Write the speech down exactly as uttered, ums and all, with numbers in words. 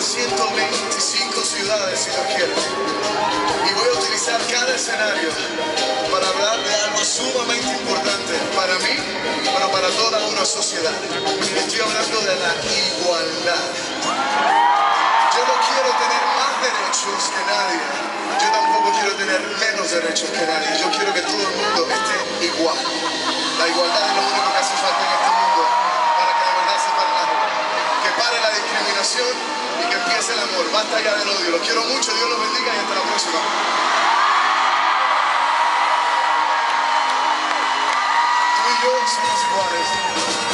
ciento veinticinco ciudades, si Dios quiere. Y voy a utilizar cada escenario para hablar de algo sumamente importante para mí, pero para toda una sociedad. Estoy hablando de la igualdad. Yo no quiero tener más derechos que nadie. Yo tampoco quiero tener menos derechos que nadie. Yo quiero que todo el mundo esté igual. La igualdad es lo único que hace falta en este mundo para que de verdad se pare la, que pare la discriminación y que empiece el amor. Basta ya del odio. Los quiero mucho. Dios los bendiga y hasta la próxima. Tú y yo somos iguales.